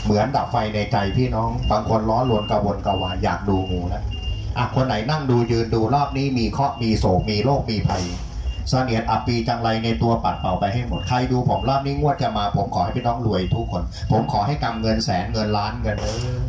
เหมือนดับไฟในใจพี่น้องบางคนร้อนรนกระวนกระวายอยากดูงูแล้วคนไหนนั่งดูยืนดูรอบนี้มีเคราะห์มีโศกมีโรคมีภัยเสนียดอับปีจังไรในตัวปัดเป่าไปให้หมดใครดูผมรอบนี้งวดจะมาผมขอให้พี่น้องรวยทุกคนผมขอให้กำเงินแสนเงินล้านเงิน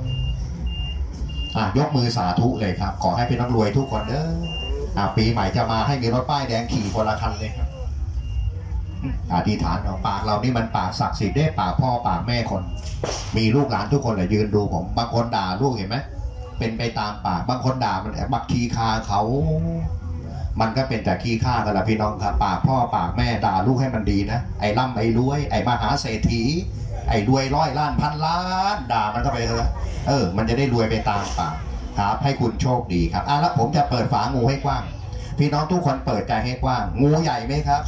ยกมือสาธุเลยครับขอให้พี่น้องรวยทุกคนปีใหม่จะมาให้มีรถป้ายแดงขี่คนละคันเลยครับอธิษฐานเอาปากเรานี่มันปากศักดิ์สิทธิ์ได้ปากพ่อปากแม่คนมีลูกหลานทุกคนเลยยืนดูผมบางคนด่าลูกเห็นไหมเป็นไปตามปากบางคนด่ามันบักขี้คาเขามันก็เป็นแต่ขี้ข้ากันละพี่น้องครับปากพ่อปากแม่ด่าลูกให้มันดีนะไอ้ร่ำไอ้รวยไอ้มหาเศรษฐีไอ้รวยร้อยล้านพันล้านด่ามันก็ไปเถอะมันจะได้รวยไปตามปากครับให้คุณโชคดีครับแล้วผมจะเปิดฝางูให้กว้างพี่น้องทุกคนเปิดใจให้กว้างงูใหญ่ไหมครับ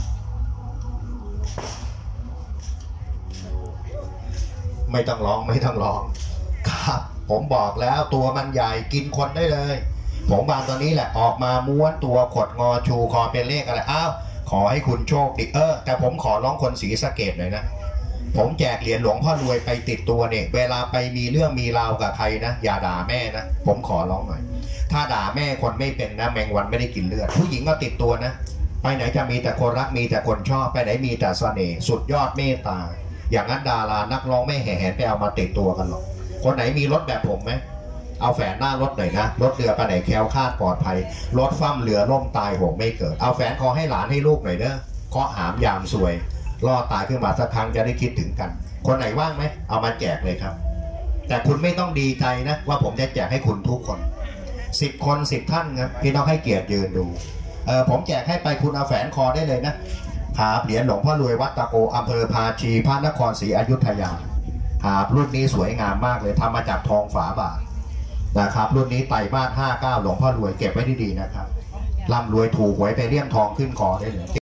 ไม่ต้องร้องไม่ต้องร้องครับผมบอกแล้วตัวมันใหญ่กินคนได้เลยผมบางตัวนี้แหละออกมาม้วนตัวขดงอชูคอเป็นเลขอะไรขอให้คุณโชคดีแต่ผมขอร้องคนศรีสะเกษหน่อยนะผมแจกเหรียญหลวงพ่อรวยไปติดตัวเนี่ยเวลาไปมีเรื่องมีราวกับใครนะอย่าด่าแม่นะผมขอร้องหน่อยถ้าด่าแม่คนไม่เป็นนะแมงวันไม่ได้กินเลือดผู้หญิงก็ติดตัวนะไปไหนจะมีแต่คนรักมีแต่คนชอบไปไหนมีแต่เสน่ห์สุดยอดเมตตาอย่างนั้นดารานักร้องไม่แห่แหนไปเอามาติดตัวกันหรอกคนไหนมีรถแบบผมไหมเอาแฝนหน้ารถหน่อยนะรถเรือไปไหนแคล้วคลาดปลอดภัยรถฟั่มเรือล่มตายห่วงไม่เกิดเอาแฝนคอให้หลานให้ลูกหน่อยเด้อเคาะหามยามซวยรอดตายขึ้นมาสักครั้งจะได้คิดถึงกันคนไหนว่างไหมเอามาแจกเลยครับแต่คุณไม่ต้องดีใจนะว่าผมจะแจกให้คุณทุกคน10 คน10 ท่านครับพี่น้องให้เกียรติยืนดูผมแจกให้ไปคุณเอาแฝนคอได้เลยนะครับเหรียญหลวงพ่อรวยวัดตะโกอำเภอภาชีพระนครศรีอยุธยาครับรุ่นนี้สวยงามมากเลยทำมาจากทองฝาบาทนะครับรุ่นนี้ไตรมาส59หลวงพ่อรวยเก็บไว้ดีๆนะครับร่ำรวยถูกหวยไปเลี่ยมทองขึ้นคอได้เลย